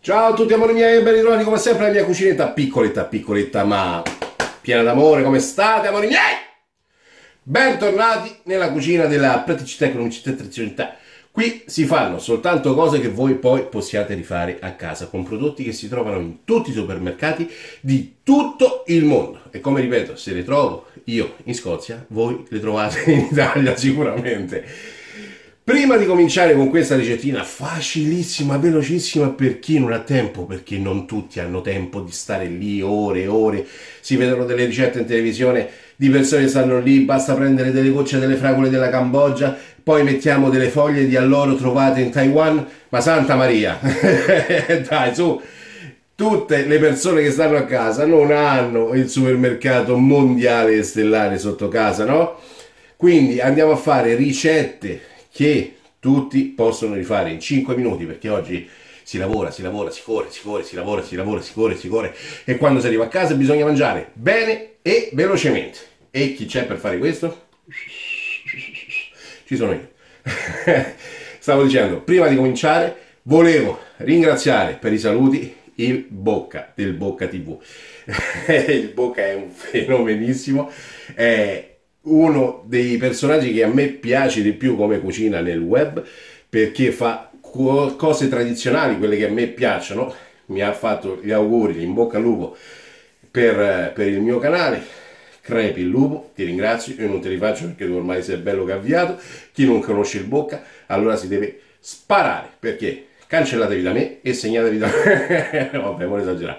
Ciao a tutti amori miei e ben ritrovati come sempre nella mia cucinetta piccoletta ma piena d'amore. Come state amori miei? Bentornati nella cucina della praticità, economicità e tradizionalità. Qui si fanno soltanto cose che voi poi possiate rifare a casa con prodotti che si trovano in tutti i supermercati di tutto il mondo. E come ripeto, se le trovo io in Scozia, voi le trovate in Italia sicuramente. Prima di cominciare con questa ricettina facilissima, velocissima per chi non ha tempo, perché non tutti hanno tempo di stare lì ore e ore, si vedono delle ricette in televisione di persone che stanno lì, basta prendere delle gocce delle fragole della Cambogia, poi mettiamo delle foglie di alloro trovate in Taiwan, ma Santa Maria, dai su, tutte le persone che stanno a casa non hanno il supermercato mondiale e stellare sotto casa, no? Quindi andiamo a fare ricette che tutti possono rifare in 5 minuti, perché oggi si lavora, si corre, si lavora, si corre e quando si arriva a casa bisogna mangiare bene e velocemente. E chi c'è per fare questo? Ci sono io. Stavo dicendo, prima di cominciare volevo ringraziare per i saluti il Bocca del Bocca TV. Il Bocca è un fenomenissimo, è uno dei personaggi che a me piace di più come cucina nel web, perché fa cose tradizionali, quelle che a me piacciono. Mi ha fatto gli auguri, in bocca al lupo per il mio canale. Crepi il lupo, ti ringrazio, io non te li faccio perché tu ormai sei bello che avviato. Chi non conosce il Bocca allora si deve sparare, perché cancellatevi da me e segnatevi da me. Vabbè, non esagerare.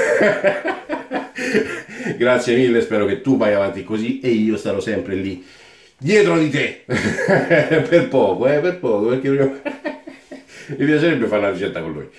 Grazie mille, spero che tu vai avanti così e io starò sempre lì dietro di te. Per poco, perché mi piacerebbe fare una ricetta con lui.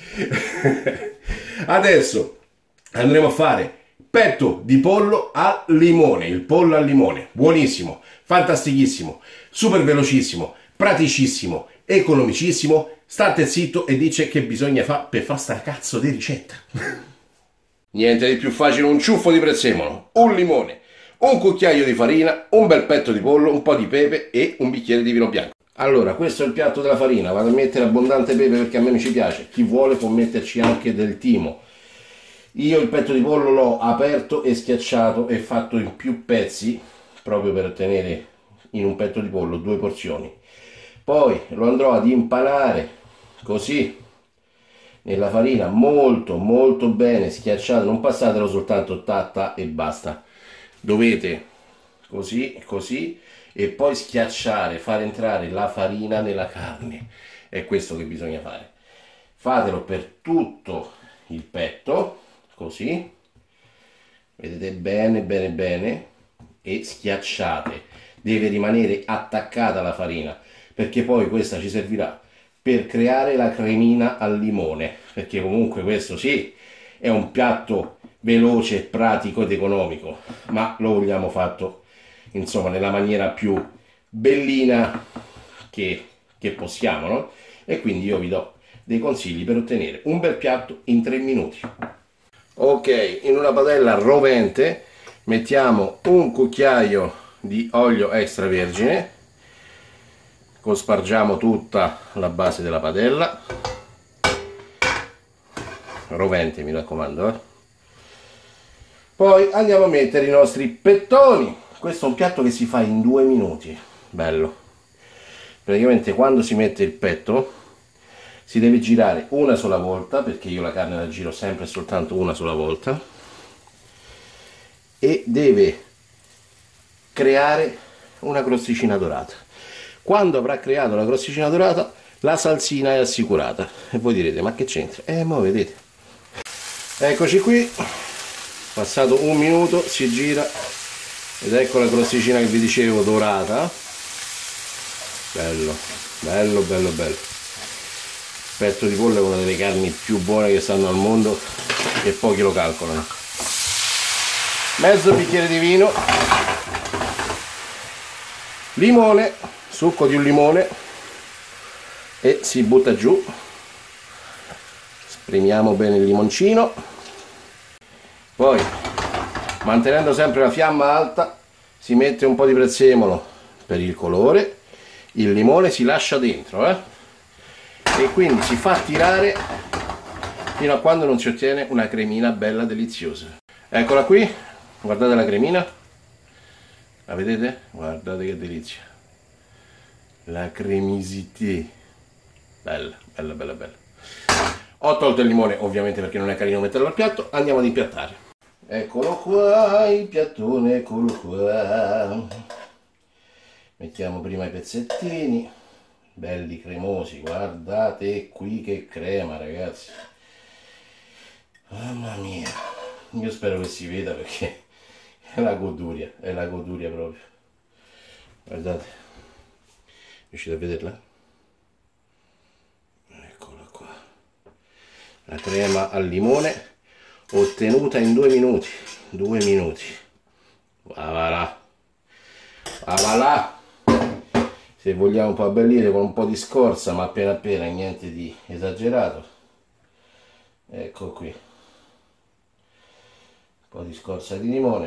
Adesso andremo a fare petto di pollo al limone. Il pollo al limone, buonissimo, fantastichissimo, super velocissimo, praticissimo, economicissimo. State zitto e dice che bisogna fare per fare sta cazzo di ricetta. Niente di più facile, un ciuffo di prezzemolo, un limone, un cucchiaio di farina, un bel petto di pollo, un po' di pepe e un bicchiere di vino bianco. Allora, questo è il piatto della farina, vado a mettere abbondante pepe perché a me mi ci piace, chi vuole può metterci anche del timo. Io il petto di pollo l'ho aperto e schiacciato e fatto in più pezzi, proprio per ottenere in un petto di pollo 2 porzioni. Poi lo andrò ad impanare così nella farina molto bene schiacciato, non passatelo soltanto tatta e basta, dovete così e poi schiacciare, far entrare la farina nella carne, è questo che bisogna fare. Fatelo per tutto il petto così, vedete bene e schiacciate, deve rimanere attaccata la farina perché poi questa ci servirà per creare la cremina al limone, perché comunque questo sì è un piatto veloce, pratico ed economico, ma lo vogliamo fatto insomma nella maniera più bellina che possiamo, no? E quindi io vi do dei consigli per ottenere un bel piatto in 3 minuti. Ok, in una padella rovente mettiamo un cucchiaio di olio extravergine, cospargiamo tutta la base della padella, rovente mi raccomando, Poi andiamo a mettere i nostri pettoni. Questo è un piatto che si fa in 2 minuti, bello. Praticamente quando si mette il petto si deve girare una sola volta, perché io la carne la giro sempre e soltanto una sola volta, e deve creare una crosticina dorata. Quando avrà creato la crosticina dorata, la salsina è assicurata. E voi direte, ma che c'entra? Mo vedete. Eccoci qui, passato 1 minuto, si gira ed ecco la crosticina che vi dicevo dorata. Bello. Petto di pollo è una delle carni più buone che stanno al mondo e pochi lo calcolano. Mezzo bicchiere di vino, limone, succo di un limone e si butta giù. Spremiamo bene il limoncino, poi mantenendo sempre la fiamma alta si mette un po' di prezzemolo per il colore, il limone si lascia dentro e quindi si fa tirare fino a quando non si ottiene una cremina bella deliziosa. Eccola qui, guardate la cremina, la vedete? Guardate che delizia, la cremisité, bella, bella, bella, bella. Ho tolto il limone ovviamente perché non è carino metterlo al piatto, andiamo ad impiattare. Eccolo qua, il piattone, eccolo qua. Mettiamo prima i pezzettini, belli cremosi, guardate qui che crema ragazzi. Mamma mia, io spero che si veda perché è la goduria proprio. Guardate, riuscite a vederla? Eccola qua, la crema al limone ottenuta in 2 minuti, 2 minuti. Voilà, voilà. Se vogliamo un po' abbellire con un po' di scorza, ma appena appena, niente di esagerato. Ecco qui, un po' di scorza di limone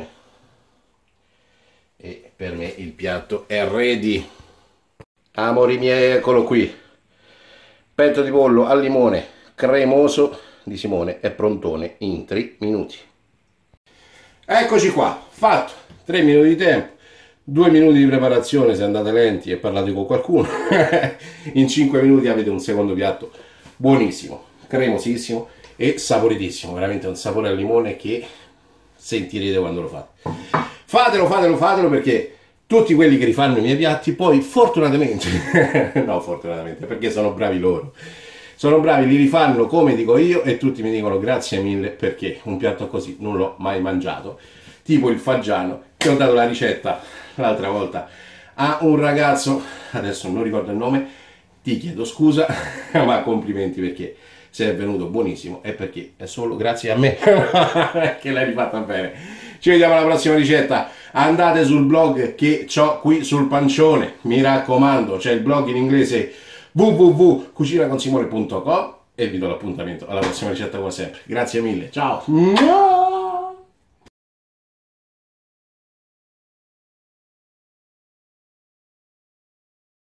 e per me il piatto è ready. Amori miei, eccolo qui, petto di pollo al limone cremoso di Simone è prontone in 3 minuti. Eccoci qua, fatto, 3 minuti di tempo, 2 minuti di preparazione se andate lenti e parlate con qualcuno. In 5 minuti avete un secondo piatto buonissimo, cremosissimo e saporitissimo, veramente un sapore al limone che sentirete quando lo fate. Fatelo, fatelo, fatelo, perché tutti quelli che rifanno i miei piatti poi fortunatamente, no fortunatamente, perché sono bravi loro, sono bravi, li rifanno come dico io e tutti mi dicono grazie mille perché un piatto così non l'ho mai mangiato, tipo il fagiano, che ho dato la ricetta l'altra volta a un ragazzo, adesso non ricordo il nome, ti chiedo scusa, ma complimenti perché se è venuto buonissimo è perché è solo grazie a me che l'hai rifatta bene. Ci vediamo alla prossima ricetta. Andate sul blog che ho qui sul pancione, mi raccomando, c'è il blog in inglese www.cucinaconsimone.com e vi do l'appuntamento alla prossima ricetta come sempre. Grazie mille, ciao!